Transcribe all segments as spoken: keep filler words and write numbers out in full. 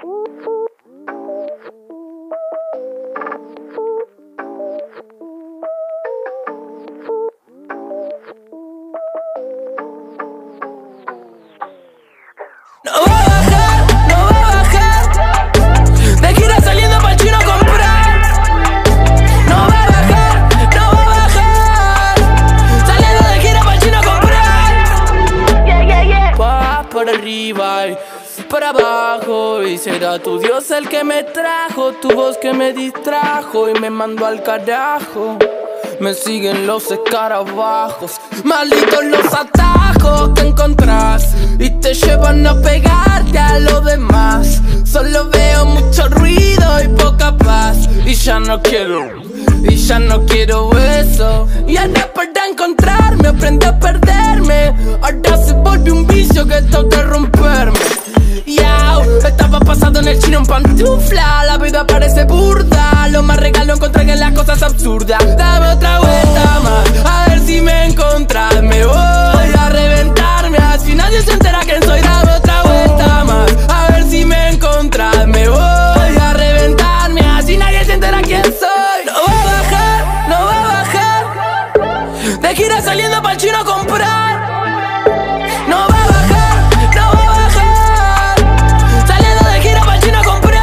No va a bajar, no va a bajar. De gira saliendo pa'l chino a comprar. No va a bajar, no va a bajar. Saliendo de gira pa'l chino a comprar. Yeah, yeah, yeah. Pa, por arriba y para abajo. Y será tu Dios el que me trajo, tu voz que me distrajo y me mandó al carajo. Me siguen los escarabajos, malditos los atajos que encontrás y te llevan a pegarte a lo demás. Solo veo mucho ruido y poca paz. Y ya no quiero, y ya no quiero eso. Y ahora para encontrarme aprendí a perderme. Ahora se volvió un vicio que toca romperme. Yao, estaba pasado en el chino en pantufla. La vida parece burda, lo más regalo encontré en las cosas absurdas. Dame otra vuelta más, a ver si me encontrás. Me voy a reventarme, así nadie se entera quién soy. Dame otra vuelta más, a ver si me encontrás. Me voy a reventarme, así nadie se entera quién soy. No va a bajar, no va a bajar. De gira saliendo pa'l chino a comprar. No va a bajar, no va a bajar. Saliendo de gira pa'l chino a comprar.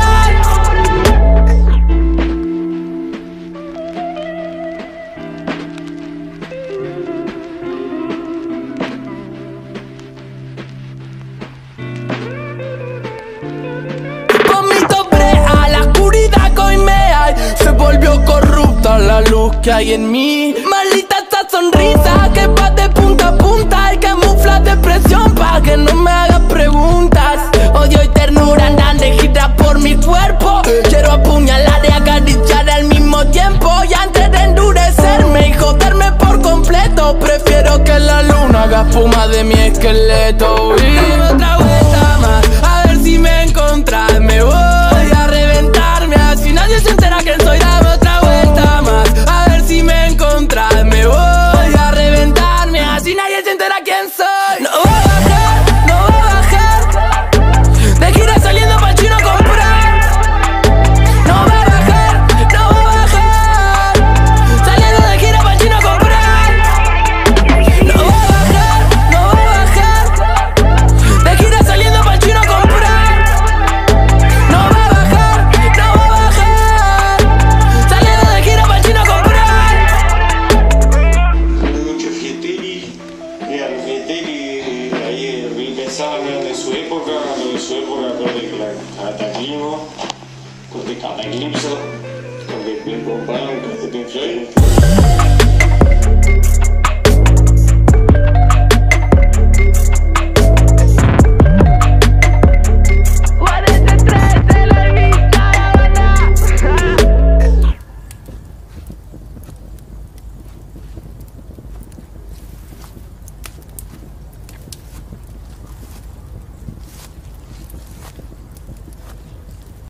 Vomito brea, la oscuridad que hoy me hay. Se volvió corrupta la luz que hay en mí. Maldita esta sonrisa que va de punta a punta y camufla depresión pa' que no me hagas preguntas. Odio y ternura andan de gira por mi cuerpo. Quiero apuñalar y acariciar al mismo tiempo. Y antes de endurecerme y joderme por completo, prefiero que la luna haga espuma de mi esqueleto. Y dame otra vuelta más, a ver si me encontrás. Me voy a reventarme, así nadie se entera quién soy. Dame otra vuelta más, a ver si me encontrás. Me voy a reventarme, así nadie se entera quién soy. No va a bajar, no va a bajar. De gira saliendo pa'l chino a comprar. No va a bajar, no va a bajar. Saliendo de gira pa'l chino a comprar. No va a bajar, no va a bajar. De gira saliendo pa'l chino a comprar. No va a bajar, no va a bajar. Saliendo de gira pa'l chino a comprar. Mucho Fiettelli, mira, Fiettelli ahí pensaba de su época, lo de su época con el Cataclismo, con el Cataclipso, con el Pink Floyd.